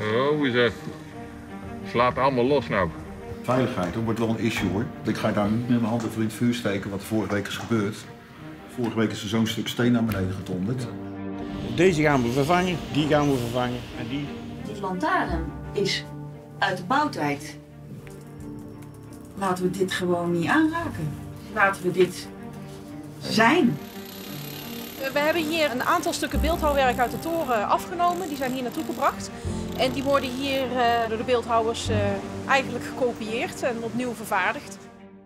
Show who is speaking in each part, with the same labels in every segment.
Speaker 1: Oh, is dat? Slaat allemaal los nou.
Speaker 2: Veiligheid, dat wordt wel een issue hoor. Ik ga daar niet met mijn hand over in het vuur steken wat vorige week is gebeurd. Vorige week is er zo'n stuk steen naar beneden gedonderd.
Speaker 3: Deze gaan we vervangen, die gaan we vervangen en die.
Speaker 4: Die lantaarn is uit de bouwtijd. Laten we dit gewoon niet aanraken. Laten we dit zijn.
Speaker 5: We hebben hier een aantal stukken beeldhouwwerk uit de toren afgenomen. Die zijn hier naartoe gebracht. En die worden hier door de beeldhouwers eigenlijk gekopieerd en opnieuw vervaardigd.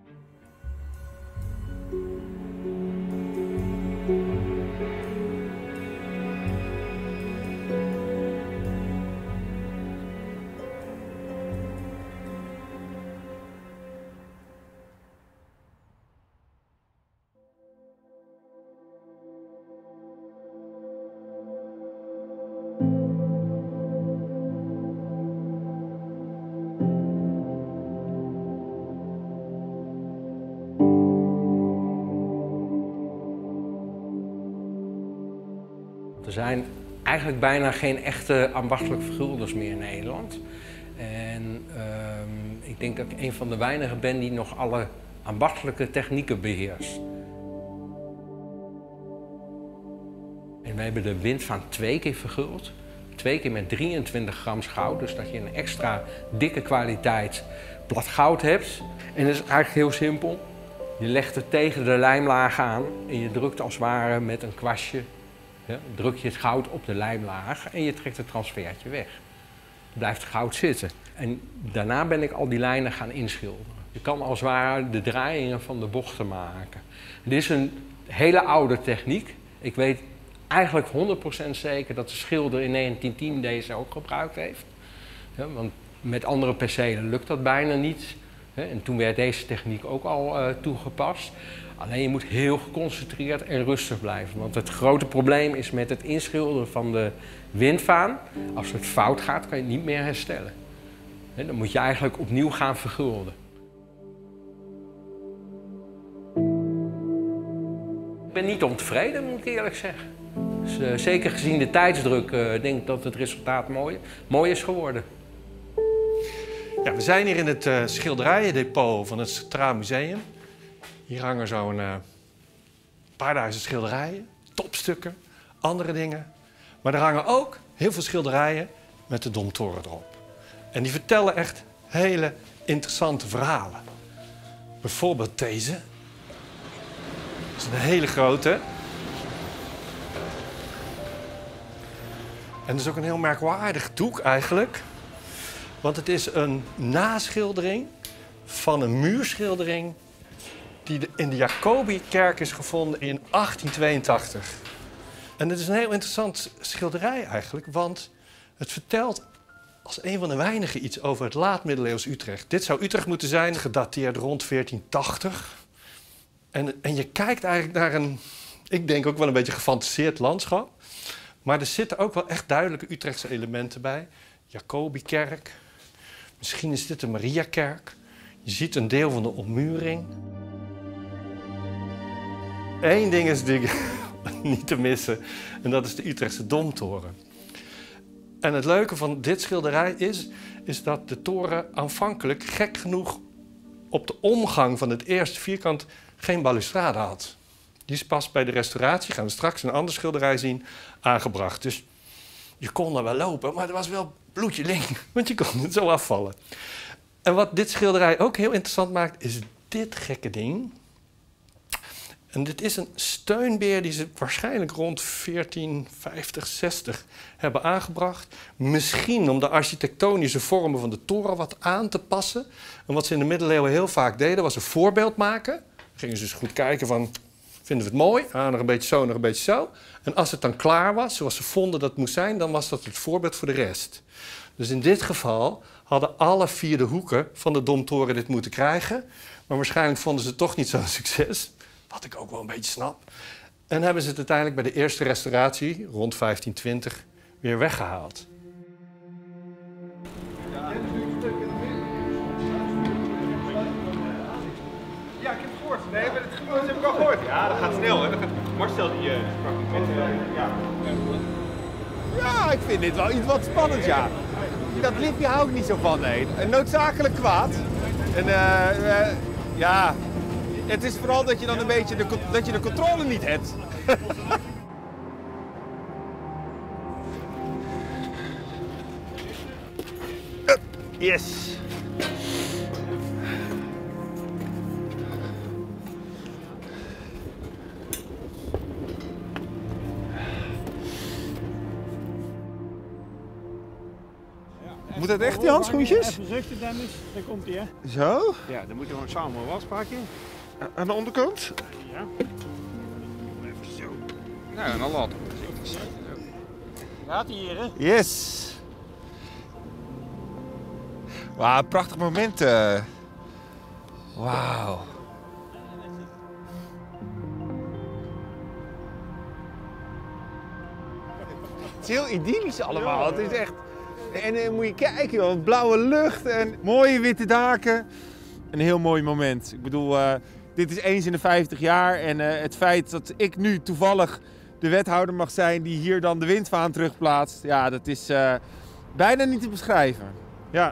Speaker 6: Er zijn eigenlijk bijna geen echte ambachtelijke vergulders meer in Nederland. En ik denk dat ik een van de weinigen ben die nog alle ambachtelijke technieken beheerst. En we hebben de windvaan 2 keer verguld. 2 keer met 23 gram goud, dus dat je een extra dikke kwaliteit plat goud hebt. En dat is eigenlijk heel simpel. Je legt het tegen de lijmlaag aan en je drukt als het ware met een kwastje. Ja, druk je het goud op de lijmlaag en je trekt het transfertje weg. Blijft het goud zitten. En daarna ben ik al die lijnen gaan inschilderen. Je kan als het ware de draaiingen van de bochten maken. Dit is een hele oude techniek. Ik weet eigenlijk 100% zeker dat de schilder in 1910 deze ook gebruikt heeft. Ja, want met andere percelen lukt dat bijna niet. En toen werd deze techniek ook al toegepast. Alleen je moet heel geconcentreerd en rustig blijven. Want het grote probleem is met het inschilderen van de windvaan. Als het fout gaat, kan je het niet meer herstellen. Dan moet je eigenlijk opnieuw gaan vergulden. Ik ben niet ontevreden, moet ik eerlijk zeggen. Dus, zeker gezien de tijdsdruk denk ik dat het resultaat mooi is geworden.
Speaker 7: Ja, we zijn hier in het schilderijendepot van het Centraal Museum. Hier hangen zo'n paar duizend schilderijen, topstukken, andere dingen. Maar er hangen ook heel veel schilderijen met de Domtoren erop. En die vertellen echt hele interessante verhalen. Bijvoorbeeld deze. Dat is een hele grote. En het is ook een heel merkwaardig doek eigenlijk. Want het is een naschildering van een muurschildering die in de Jacobikerk is gevonden in 1882. En het is een heel interessant schilderij eigenlijk, want het vertelt als een van de weinigen iets over het laat-middeleeuws Utrecht. Dit zou Utrecht moeten zijn, gedateerd rond 1480. En je kijkt eigenlijk naar een, ik denk ook wel een beetje gefantaseerd landschap. Maar er zitten ook wel echt duidelijke Utrechtse elementen bij. Jacobikerk, misschien is dit de Mariakerk. Je ziet een deel van de ommuring. Eén ding is natuurlijk niet te missen en dat is de Utrechtse Domtoren. En het leuke van dit schilderij is dat de toren aanvankelijk, gek genoeg, op de omgang van het eerste vierkant geen balustrade had. Die is pas bij de restauratie, gaan we straks een ander schilderij zien, aangebracht. Dus je kon er wel lopen, maar er was wel bloedje link, want je kon het zo afvallen. En wat dit schilderij ook heel interessant maakt, is dit gekke ding. En dit is een steunbeer die ze waarschijnlijk rond 1450, 60 hebben aangebracht. Misschien om de architectonische vormen van de toren wat aan te passen. En wat ze in de middeleeuwen heel vaak deden, was een voorbeeld maken. Dan gingen ze dus goed kijken van, vinden we het mooi? Ah, nog een beetje zo, nog een beetje zo. En als het dan klaar was, zoals ze vonden dat het moest zijn, dan was dat het voorbeeld voor de rest. Dus in dit geval hadden alle 4 de hoeken van de Domtoren dit moeten krijgen. Maar waarschijnlijk vonden ze het toch niet zo'n succes. Wat ik ook wel een beetje snap. En hebben ze het uiteindelijk bij de eerste restauratie, rond 1520, weer weggehaald.
Speaker 8: Ja, ik heb het gehoord. Nee, maar dat heb ik al gehoord. Ja, dat gaat snel. Hè. Marcel die sprak met... ja. Ja, ik vind dit wel iets wat spannend, ja. Dat lipje hou ik niet zo van, nee. En noodzakelijk kwaad. En ja, het is vooral dat je dan een beetje de controle niet hebt. Yes. Moet dat echt, die handschoentjes?
Speaker 3: Even zuchten, Dennis. Daar komt hij, hè?
Speaker 8: Zo?
Speaker 3: Ja, dan moeten we hem samen waspakken.
Speaker 8: Aan de onderkant?
Speaker 3: Ja. Even zo.
Speaker 1: Ja, en dan laten
Speaker 3: Gaat hij hier, hè?
Speaker 8: Yes. Wauw, prachtig moment. Wauw. Het is heel idyllisch allemaal. Het is echt... En dan moet je kijken, joh, blauwe lucht en mooie witte daken. Een heel mooi moment. Ik bedoel, dit is eens in de 50 jaar. En het feit dat ik nu toevallig de wethouder mag zijn die hier dan de windvaan terugplaatst. Ja, dat is bijna niet te beschrijven. Ja.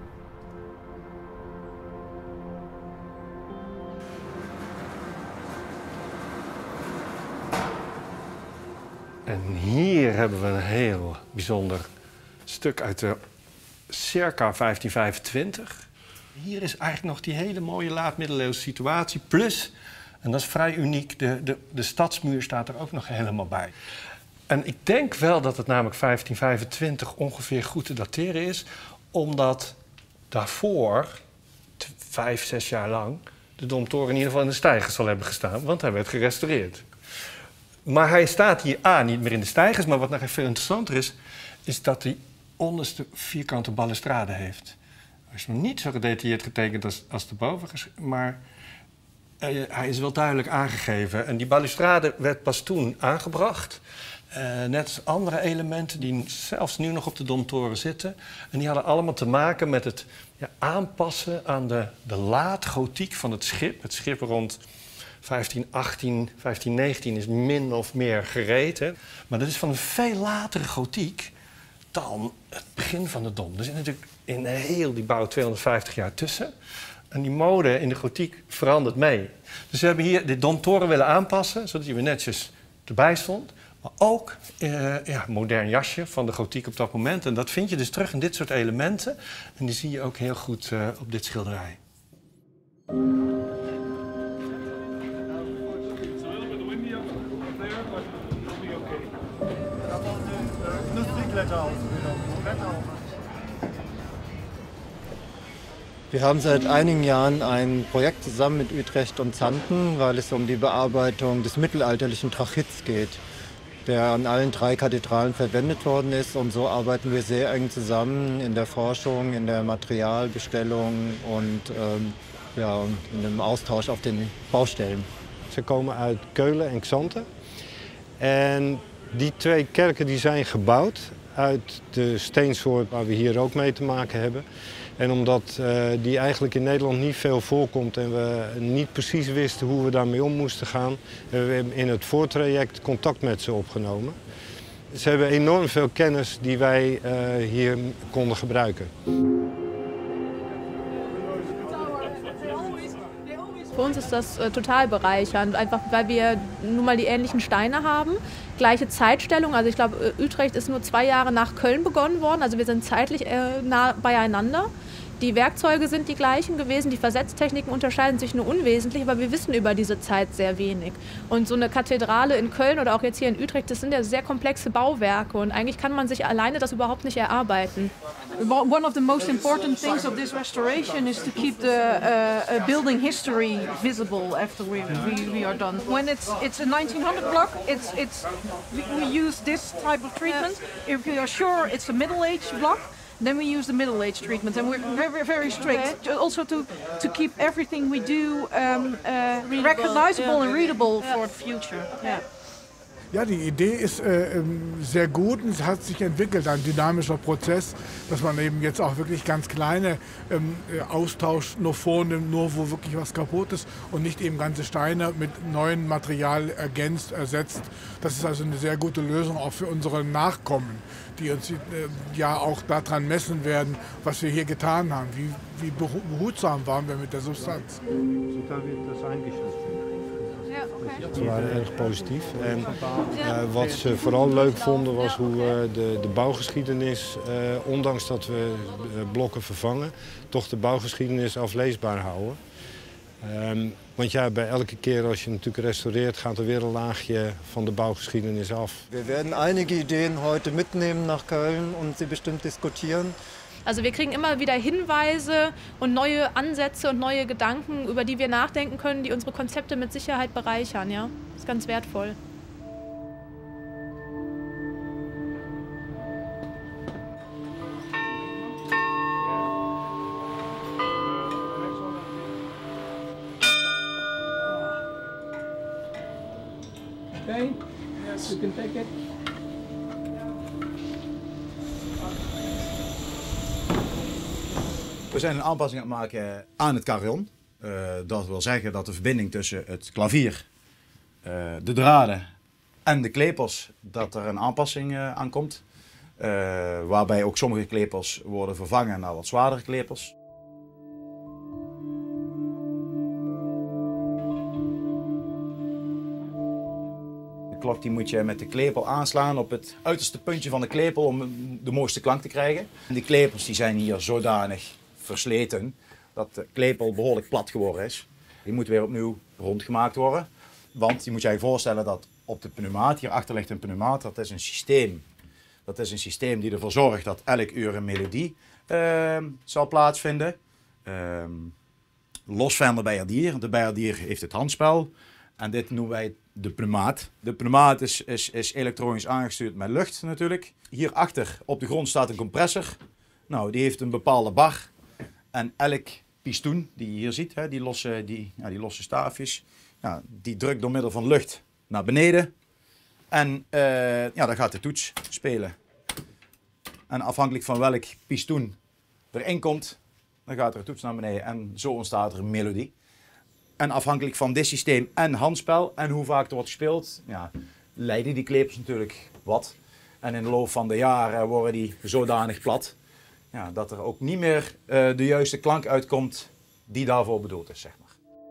Speaker 7: En hier hebben we een heel bijzonder stuk uit de circa 1525. Hier is eigenlijk nog die hele mooie laat-middeleeuwse situatie. Plus, en dat is vrij uniek, de stadsmuur staat er ook nog helemaal bij. En ik denk wel dat het namelijk 1525 ongeveer goed te dateren is, omdat daarvoor, 5, 6 jaar lang, de Domtoren in ieder geval in de steigers zal hebben gestaan, want hij werd gerestaureerd. Maar hij staat hier niet meer in de steigers, maar wat nog veel interessanter is dat hij onderste vierkante balustrade heeft. Hij is nog niet zo gedetailleerd getekend als de bovenste, maar hij is wel duidelijk aangegeven. En die balustrade werd pas toen aangebracht. Net als andere elementen die zelfs nu nog op de Domtoren zitten. En die hadden allemaal te maken met het aanpassen aan de laatgotiek van het schip. Het schip rond 1518, 1519 is min of meer gereed. Hè. Maar dat is van een veel latere gotiek dan het begin van de Dom. Er zit natuurlijk in heel die bouw 250 jaar tussen. En die mode in de gotiek verandert mee. Dus we hebben hier de Domtoren willen aanpassen, zodat hij weer netjes erbij stond. Maar ook een modern jasje van de gotiek op dat moment. En dat vind je dus terug in dit soort elementen. En die zie je ook heel goed op dit schilderij.
Speaker 9: Wir haben seit einigen Jahren ein Projekt zusammen mit Utrecht und Xanten, weil es um die Bearbeitung des mittelalterlichen Trachits geht, der an allen 3 Kathedralen verwendet worden ist. Und so arbeiten wir sehr eng zusammen in der Forschung, in der Materialbestellung und in dem Austausch auf den Baustellen.
Speaker 10: Ze komen uit Keulen en Xanten. En die 2 kerken die zijn gebouwd uit de steensoort waar we hier ook mee te maken hebben. En omdat die eigenlijk in Nederland niet veel voorkomt en we niet precies wisten hoe we daarmee om moesten gaan, hebben we in het voortraject contact met ze opgenomen. Ze hebben enorm veel kennis die wij hier konden gebruiken.
Speaker 11: Für uns ist das total bereichernd, einfach weil wir nun mal die ähnlichen Steine haben, gleiche Zeitstellung. Also ich glaube, Utrecht ist nur 2 Jahre nach Köln begonnen worden, also wir sind zeitlich nah beieinander. Die Werkzeuge sind die gleichen gewesen, die Versetztechniken unterscheiden sich nur unwesentlich, aber wir wissen über diese Zeit sehr wenig. Und so eine Kathedrale in Köln oder auch jetzt hier in Utrecht, das sind ja sehr komplexe Bauwerke und eigentlich kann man sich alleine das überhaupt nicht erarbeiten.
Speaker 5: One of the most important things of this restoration is to keep the building history visible after we are done. When it's a 1900 block, we use this type of treatment. If we are sure it's a middle-aged block, then we use the middle-aged treatment, and we're very, very strict. Okay. Also to keep everything we do recognizable and readable for the future. Yeah.
Speaker 12: Ja, die Idee ist sehr gut und es hat sich entwickelt, ein dynamischer Prozess, dass man eben jetzt auch wirklich ganz kleine austauscht, nur vornimmt, nur wo wirklich was kaputt ist und nicht eben ganze Steine mit neuem Material ersetzt. Das ist also eine sehr gute Lösung auch für unsere Nachkommen, die uns ja auch daran messen werden, was wir hier getan haben. Wie behutsam waren wir mit der Substanz.
Speaker 10: Ze waren erg positief. En wat ze vooral leuk vonden was hoe de bouwgeschiedenis, ondanks dat we blokken vervangen, toch de bouwgeschiedenis afleesbaar houden. Want ja, bij elke keer als je natuurlijk restaureert, gaat er weer een laagje van de bouwgeschiedenis af.
Speaker 9: Wir werden einige Ideen heute mitnehmen nach Köln und sie bestimmt diskutieren.
Speaker 11: Also wir kriegen immer wieder Hinweise und neue Ansätze und neue Gedanken, über die wir nachdenken können, die unsere Konzepte mit Sicherheit bereichern. Ja? Das ist ganz wertvoll.
Speaker 6: Okay, yes, you can take it.
Speaker 13: We zijn een aanpassing aan het maken aan het carillon. Dat wil zeggen dat de verbinding tussen het klavier, de draden en de klepels, dat er een aanpassing aan komt. Waarbij ook sommige klepels worden vervangen naar wat zwaardere klepels. De klok die moet je met de klepel aanslaan op het uiterste puntje van de klepel om de mooiste klank te krijgen. En die klepels die zijn hier zodanig versleten dat de klepel behoorlijk plat geworden is. Die moet weer opnieuw rondgemaakt worden. Want je moet je je voorstellen dat op de pneumaat, hierachter ligt een pneumaat, dat is een systeem. Dat is een systeem die ervoor zorgt dat elk uur een melodie zal plaatsvinden. Los van de bijaardier. De bijaardier heeft het handspel. En dit noemen wij de pneumaat. De pneumaat is elektronisch aangestuurd met lucht natuurlijk. Hierachter op de grond staat een compressor. Nou, die heeft een bepaalde bar. En elk pistoen die je hier ziet, die losse staafjes, die drukt door middel van lucht naar beneden. En dan gaat de toets spelen. En afhankelijk van welk pistoen erin komt, dan gaat er een toets naar beneden. En zo ontstaat er een melodie. En afhankelijk van dit systeem en handspel en hoe vaak er wordt gespeeld, leiden die klepels natuurlijk wat. En in de loop van de jaren worden die zodanig plat. Ja, dat er ook niet meer de juiste klank uitkomt die daarvoor bedoeld is, zeg maar.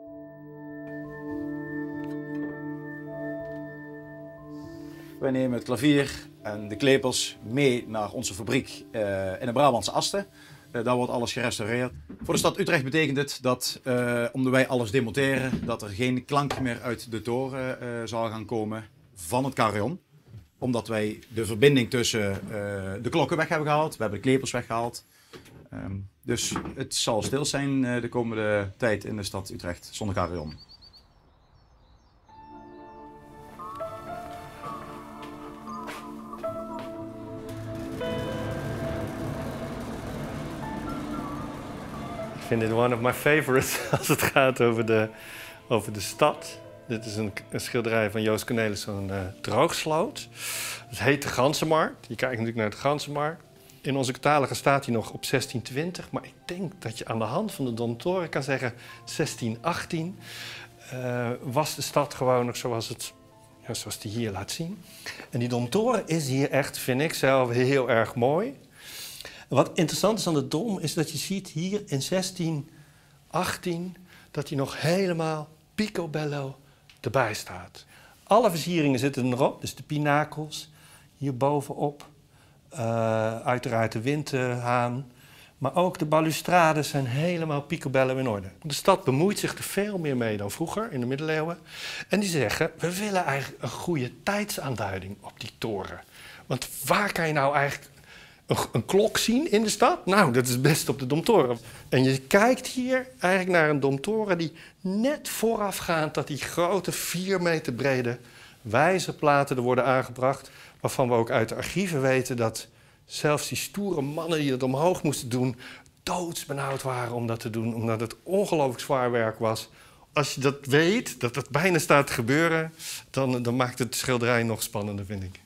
Speaker 13: Wij nemen het klavier en de klepels mee naar onze fabriek in de Brabantse Asten. Daar wordt alles gerestaureerd. Voor de stad Utrecht betekent het dat, omdat wij alles demonteren, dat er geen klank meer uit de toren zal gaan komen van het carillon. Omdat wij de verbinding tussen de klokken weg hebben gehaald. We hebben de klepels weggehaald. Dus het zal stil zijn de komende tijd in de stad Utrecht zonder carillon.
Speaker 7: Ik vind dit one of my favorites als het gaat over de stad. Dit is een schilderij van Joost Cornelis, zo'n droogsloot. Het heet de Ganzenmarkt. Je kijkt natuurlijk naar de Ganzenmarkt. In onze catalogus staat hij nog op 1620. Maar ik denk dat je aan de hand van de Domtoren kan zeggen 1618 was de stad gewoon nog zoals die hier laat zien. En die Domtoren is hier echt, vind ik zelf, heel erg mooi. Wat interessant is aan de Dom is dat je ziet hier in 1618 dat hij nog helemaal picobello erbij staat. Alle versieringen zitten erop, dus de pinakels hier bovenop. Uiteraard de windhaan. Maar ook de balustrades zijn helemaal picobello in orde. De stad bemoeit zich er veel meer mee dan vroeger in de middeleeuwen. En die zeggen, we willen eigenlijk een goede tijdsaanduiding op die toren. Want waar kan je nou eigenlijk een klok zien in de stad? Nou, dat is best op de Domtoren. En je kijkt hier eigenlijk naar een Domtoren die net voorafgaand dat die grote 4 meter brede wijzerplaten er worden aangebracht. Waarvan we ook uit de archieven weten dat zelfs die stoere mannen die het omhoog moesten doen, doodsbenauwd waren om dat te doen. Omdat het ongelooflijk zwaar werk was als je dat weet, dat het bijna staat te gebeuren, dan maakt het schilderij nog spannender, vind ik.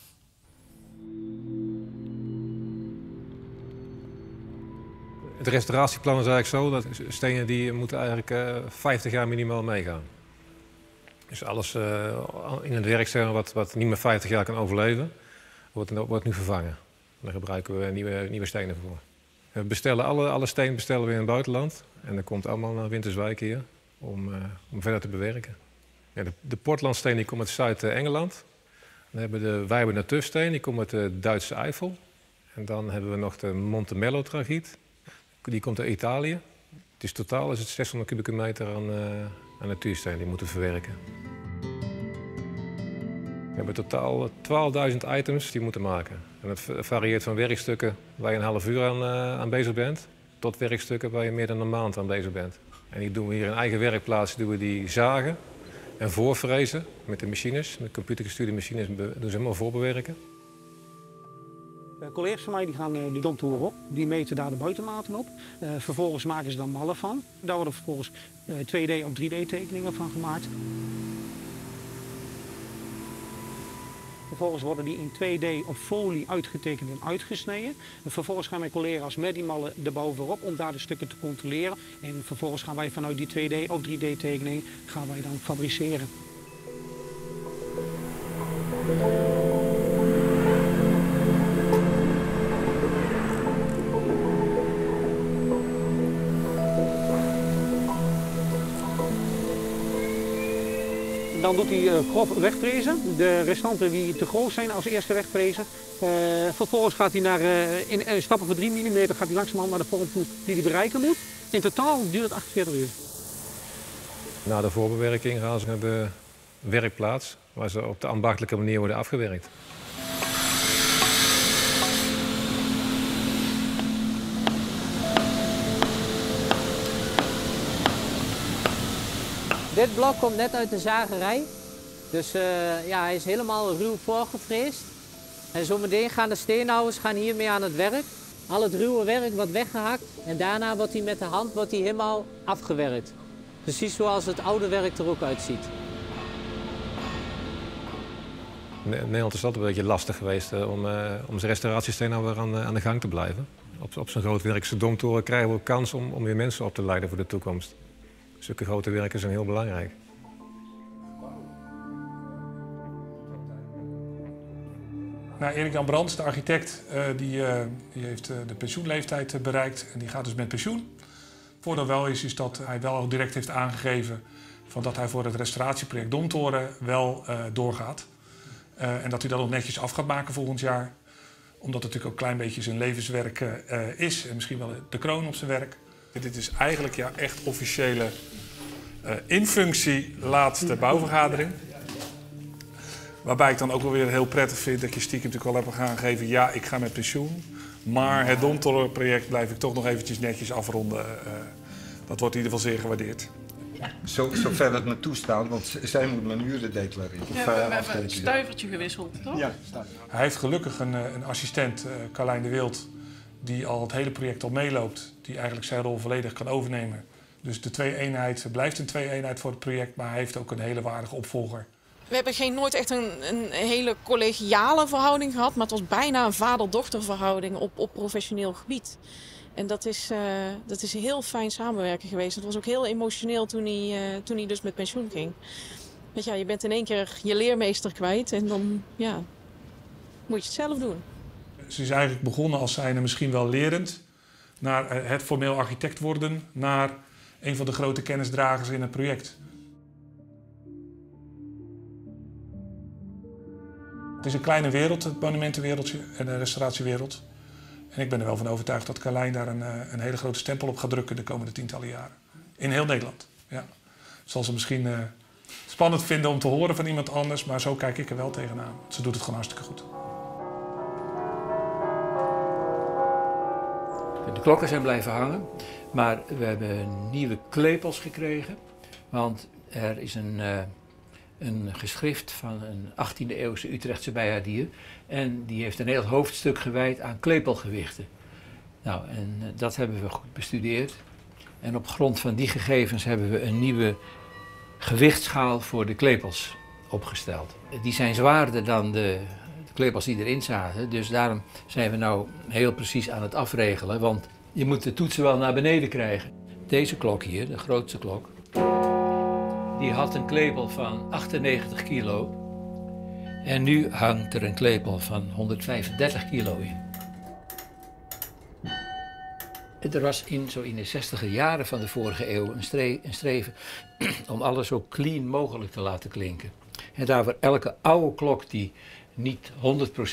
Speaker 14: Het restauratieplan is eigenlijk zo dat stenen die moeten eigenlijk 50 jaar minimaal meegaan. Dus alles in het werk wat niet meer 50 jaar kan overleven, wordt nu vervangen. Daar gebruiken we nieuwe stenen voor. We bestellen alle stenen bestellen we in het buitenland. En dat komt allemaal naar Winterswijk hier om verder te bewerken. Ja, de Portlandsteen die komt uit Zuid-Engeland. Wij hebben de tufsteen, die komt uit de Duitse Eifel. En dan hebben we nog de Montemello-tragiet. Die komt uit Italië. Dus totaal is het 600 kubieke meter aan natuursteen die moeten verwerken. We hebben totaal 12.000 items die moeten maken. En het varieert van werkstukken waar je een half uur aan bezig bent, tot werkstukken waar je meer dan een maand aan bezig bent. En die doen we hier in eigen werkplaats, doen we die zagen en voorfrezen met de machines. Met computergestuurde machines doen ze helemaal voorbewerken.
Speaker 15: Collega's van mij die gaan die domtoren op, die meten daar de buitenmaten op. Vervolgens maken ze daar mallen van. Daar worden vervolgens 2D of 3D tekeningen van gemaakt. Vervolgens worden die in 2D op folie uitgetekend en uitgesneden. En vervolgens gaan mijn collega's met die mallen erbovenop om daar de stukken te controleren. En vervolgens gaan wij vanuit die 2D of 3D tekening gaan wij dan fabriceren. Dan doet hij grof wegfrezen. De restanten die te groot zijn als eerste wegfrezen. Vervolgens gaat hij in stappen van 3 mm gaat hij langzamerhand naar de vorm toe die hij bereiken moet. In totaal duurt het 48 uur.
Speaker 14: Na de voorbewerking gaan ze naar de werkplaats waar ze op de ambachtelijke manier worden afgewerkt.
Speaker 16: Dit blok komt net uit de zagerij. Dus ja, hij is helemaal ruw voorgefreesd. En zometeen gaan de steenhouwers hiermee aan het werk. Al het ruwe werk wordt weggehakt en daarna wordt hij met de hand helemaal afgewerkt. Precies zoals het oude werk er ook uitziet.
Speaker 14: Nederland is altijd een beetje lastig geweest om zijn restauratiesteenhouwer aan de gang te blijven. Op zo'n grootwerkse domtoren krijgen we ook kans om weer mensen op te leiden voor de toekomst. Zulke grote werken zijn heel belangrijk.
Speaker 17: Nou, Erik-Jan Brands, de architect, die heeft de pensioenleeftijd bereikt en die gaat dus met pensioen. Voordeel wel is dat hij wel direct heeft aangegeven dat hij voor het restauratieproject Domtoren wel doorgaat. En dat hij dat ook netjes af gaat maken volgend jaar. Omdat het natuurlijk ook een klein beetje zijn levenswerk is en misschien wel de kroon op zijn werk. Dit is eigenlijk ja, echt officiële in functie laatste bouwvergadering. Waarbij ik dan ook wel weer heel prettig vind dat je stiekem natuurlijk al hebt aangegeven, ja, ik ga met pensioen. Maar het Domtorenproject blijf ik toch nog eventjes netjes afronden. Dat wordt in ieder geval zeer gewaardeerd.
Speaker 3: Zover het me toestaat, want zij moet mijn uren declareren.
Speaker 4: Ja, we hebben een stuivertje gewisseld, toch?
Speaker 17: Ja, hij heeft gelukkig een assistent, Carlijn de Wild, die al het hele project al meeloopt. Die eigenlijk zijn rol volledig kan overnemen. Dus de twee-eenheid blijft een twee-eenheid voor het project, maar hij heeft ook een hele waardige opvolger.
Speaker 5: We hebben nooit echt een hele collegiale verhouding gehad, maar het was bijna een vader-dochter verhouding op professioneel gebied. En dat is heel fijn samenwerken geweest. Het was ook heel emotioneel toen hij dus met pensioen ging. Weet je, je bent in één keer je leermeester kwijt en dan ja, moet je het zelf doen.
Speaker 17: Ze is eigenlijk begonnen als zijnde misschien wel lerend, naar het formeel architect worden, naar een van de grote kennisdragers in het project. Het is een kleine wereld, het monumentenwereldje en de restauratiewereld. En ik ben er wel van overtuigd dat Carlijn daar een hele grote stempel op gaat drukken de komende tientallen jaren. In heel Nederland. Ja. Zal ze misschien spannend vinden om te horen van iemand anders, maar zo kijk ik er wel tegenaan. Ze doet het gewoon hartstikke goed.
Speaker 18: De klokken zijn blijven hangen, maar we hebben nieuwe klepels gekregen. Want er is een geschrift van een 18e eeuwse Utrechtse bijaardier. En die heeft een heel hoofdstuk gewijd aan klepelgewichten. Nou, en dat hebben we goed bestudeerd. En op grond van die gegevens hebben we een nieuwe gewichtsschaal voor de klepels opgesteld. Die zijn zwaarder dan de klepels die erin zaten, dus daarom zijn we nou heel precies aan het afregelen, want je moet de toetsen wel naar beneden krijgen. Deze klok hier, de grootste klok, die had een klepel van 98 kilo en nu hangt er een klepel van 135 kilo in. Er was zo in de 60e jaren van de vorige eeuw een streven om alles zo clean mogelijk te laten klinken. En daarvoor elke oude klok die niet 100%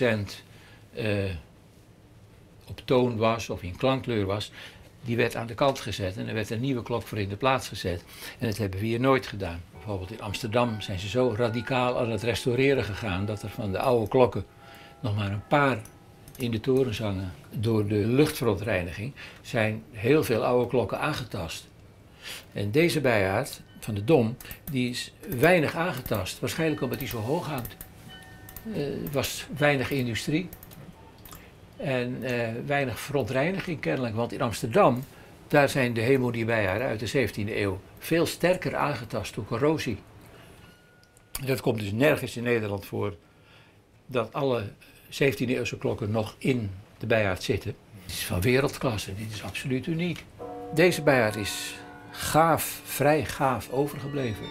Speaker 18: op toon was of in klankkleur was, die werd aan de kant gezet en er werd een nieuwe klok voor in de plaats gezet. En dat hebben we hier nooit gedaan. Bijvoorbeeld in Amsterdam zijn ze zo radicaal aan het restaureren gegaan dat er van de oude klokken nog maar een paar in de torens hangen. Door de luchtverontreiniging zijn heel veel oude klokken aangetast. En deze bijaard van de Dom, die is weinig aangetast. Waarschijnlijk omdat hij zo hoog hangt. Er was weinig industrie en weinig verontreiniging kennelijk. Want in Amsterdam, daar zijn de Hemodie-bijaarden uit de 17e eeuw veel sterker aangetast door corrosie. Dat komt dus nergens in Nederland voor dat alle 17e-eeuwse klokken nog in de bijaard zitten. Het is van wereldklasse, dit is absoluut uniek. Deze bijaard is gaaf, vrij gaaf overgebleven.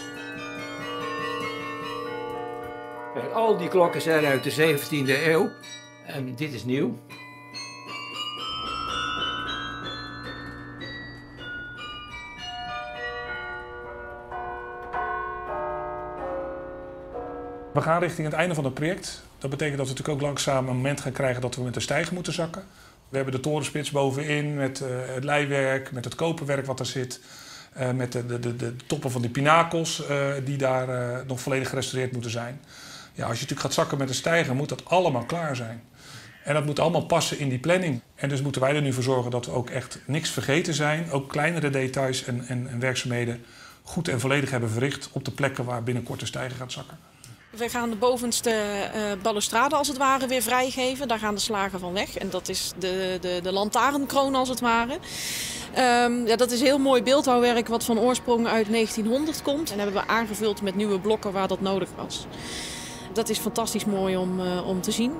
Speaker 18: Kijk, al die klokken zijn uit de 17e eeuw en dit is nieuw.
Speaker 17: We gaan richting het einde van het project. Dat betekent dat we natuurlijk ook langzaam een moment gaan krijgen dat we met de steiger moeten zakken. We hebben de torenspits bovenin met het leiwerk, met het koperwerk wat er zit. Met de toppen van die pinakels die daar nog volledig gerestaureerd moeten zijn. Ja, als je natuurlijk gaat zakken met een steiger moet dat allemaal klaar zijn. En dat moet allemaal passen in die planning. En dus moeten wij er nu voor zorgen dat we ook echt niks vergeten zijn. Ook kleinere details en werkzaamheden goed en volledig hebben verricht op de plekken waar binnenkort de steiger gaat zakken.
Speaker 5: We gaan de bovenste balustrade als het ware weer vrijgeven. Daar gaan de slagen van weg. En dat is de lantaarnkroon als het ware. Ja, dat is heel mooi beeldhouwwerk wat van oorsprong uit 1900 komt. En hebben we aangevuld met nieuwe blokken waar dat nodig was. Dat is fantastisch mooi om te zien.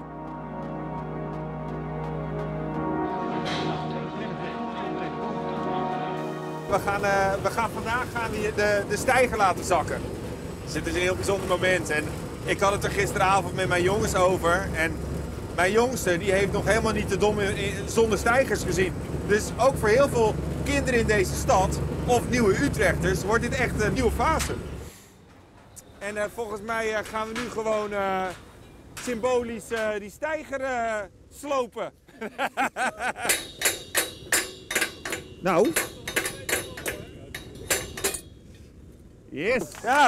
Speaker 8: We gaan vandaag de steiger laten zakken. Dus het is een heel bijzonder moment. En ik had het er gisteravond met mijn jongens over. En mijn jongste die heeft nog helemaal niet de Dom zonder steigers gezien. Dus ook voor heel veel kinderen in deze stad, of nieuwe Utrechters, wordt dit echt een nieuwe fase. En volgens mij gaan we nu gewoon symbolisch die steiger slopen. Nou. Yes. Ja.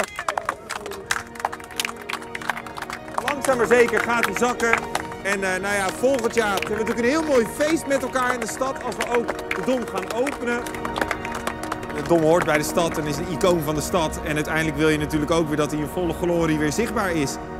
Speaker 8: Langzaam maar zeker gaat hij zakken. En nou ja, volgend jaar hebben we natuurlijk een heel mooi feest met elkaar in de stad als we ook de Dom gaan openen. De Dom hoort bij de stad en is een icoon van de stad. En uiteindelijk wil je natuurlijk ook weer dat hij in volle glorie weer zichtbaar is.